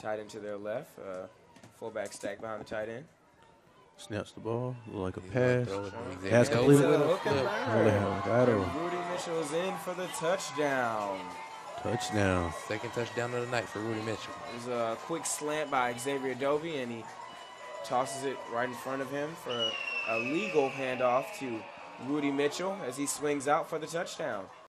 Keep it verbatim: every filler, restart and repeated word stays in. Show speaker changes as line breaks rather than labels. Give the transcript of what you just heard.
Tight end to their left. Uh, fullback stack behind the tight end.
Snaps the ball, look like a pass.
Has completed
with
a
a
hook and burn.
burn.
Rudy Mitchell is in for the touchdown.
Touchdown.
Second touchdown of the night for Rudy Mitchell.
There's a quick slant by Xavier Dobey, and he tosses it right in front of him for a, a legal handoff to Rudy Mitchell as he swings out for the touchdown.